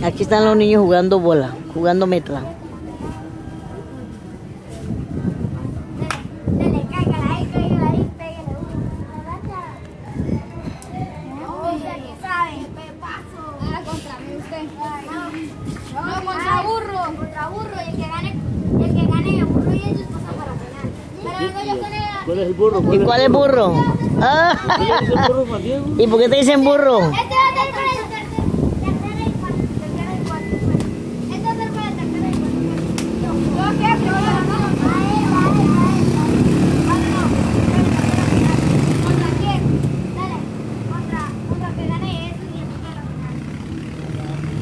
Aquí están los niños jugando bola, jugando metla. No, contra burro, y el que gane burro y ellos pasan para final. Pero vengo yo con ella. ¿Cuál es el burro? ¿Y cuál es burro? Ah. ¿Por qué le dicen burro, Juan Diego? ¿Y por qué te dicen burro? Este va a ser para el tercero y cuarto. Este va a ser para el tercero y cuarto. ¿Yo qué? ¿Qué voy a ganar? ¿Contra quién? Dale. Contra que gane eso y eso para la final.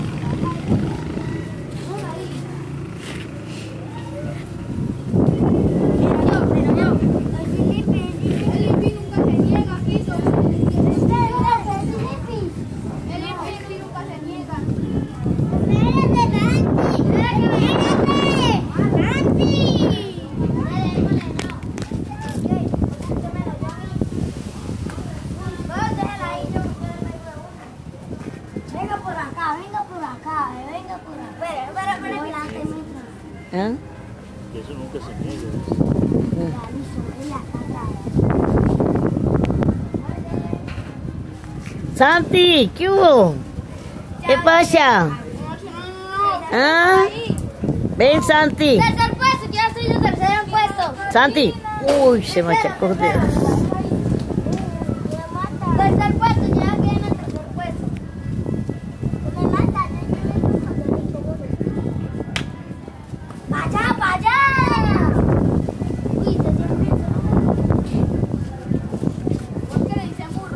Venga por acá. ¿Ah? Que eso nunca se niega. Santi, ¿qué hubo? ¿Qué pasa? ¿Ah? Ven, Santi. Tercer puesto, yo estoy de tercero puesto. Santi. Uy, se me achacó. Tercer puesto, ya queda en el tercer puesto. ¡Vaya! Uy, te siempre. ¿Por qué le dicen burro?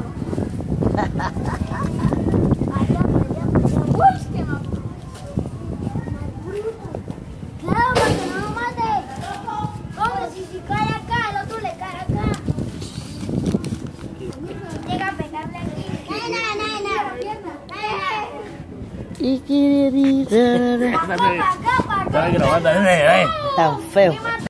Uy, qué mal. Claro, porque no lo mate. ¿Cómo? Si cae acá, el otro le cae acá. Llega a pegarle aquí. Y quiere Estaba grabando, tan feo.